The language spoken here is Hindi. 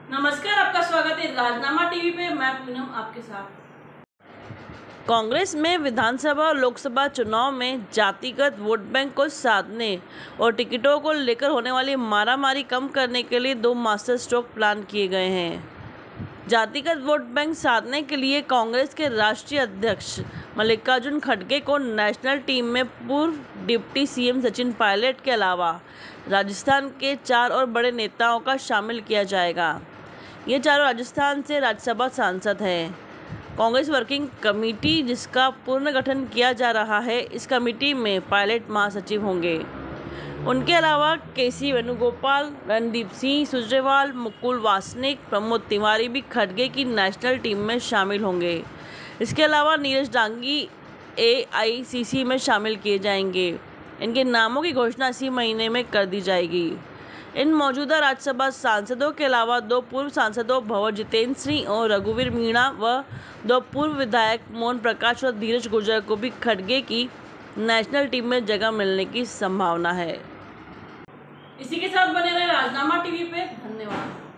नमस्कार, आपका स्वागत है राजनामा टीवी पे। मैं पूनम आपके साथ। कांग्रेस में विधानसभा और लोकसभा चुनाव में जातिगत वोट बैंक को साधने और टिकटों को लेकर होने वाली मारामारी कम करने के लिए 2 मास्टर स्ट्रोक प्लान किए गए हैं। जातिगत वोट बैंक साधने के लिए कांग्रेस के राष्ट्रीय अध्यक्ष मल्लिकार्जुन खड़गे को नेशनल टीम में पूर्व डिप्टी सीएम सचिन पायलट के अलावा राजस्थान के 4 और बड़े नेताओं का शामिल किया जाएगा। ये चारों राजस्थान से राज्यसभा सांसद हैं। कांग्रेस वर्किंग कमेटी, जिसका पुनर्गठन किया जा रहा है, इस कमेटी में पायलट महासचिव होंगे। उनके अलावा केसी वेणुगोपाल, रणदीप सिंह सुरजेवाला, मुकुल वासनिक, प्रमोद तिवारी भी खड़गे की नेशनल टीम में शामिल होंगे। इसके अलावा नीरज डांगी एआईसीसी में शामिल किए जाएंगे। इनके नामों की घोषणा इसी महीने में कर दी जाएगी। इन मौजूदा राज्यसभा सांसदों के अलावा 2 पूर्व सांसदों भंवर जितेंद्र सिंह और रघुवीर मीणा व 2 पूर्व विधायक मोहन प्रकाश और धीरज गुर्जर को भी खड़गे की नेशनल टीम में जगह मिलने की संभावना है। इसी के साथ बने रहे राजनामा टीवी पे। धन्यवाद।